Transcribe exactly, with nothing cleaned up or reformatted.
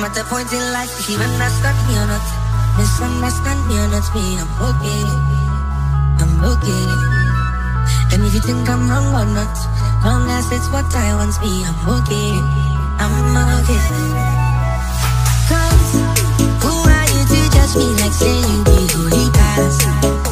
at the point in life, if you understand me or not, misunderstand me or not, me, I'm okay, I'm okay. And if you think I'm wrong or not, long as it's what I want, me, I'm okay, I'm okay. Cause who are you to judge me like say you be holy past?